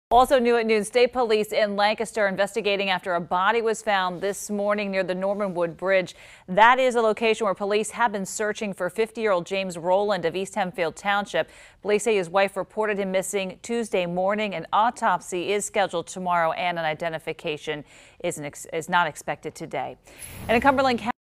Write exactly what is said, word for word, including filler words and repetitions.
Also new at noon, state police in Lancaster investigating after a body was found this morning near the Normanwood Bridge. That is a location where police have been searching for fifty-year-old James Rowland of East Hempfield Township. Police say his wife reported him missing Tuesday morning. An autopsy is scheduled tomorrow and an identification is, is not expected today. And in Cumberland County,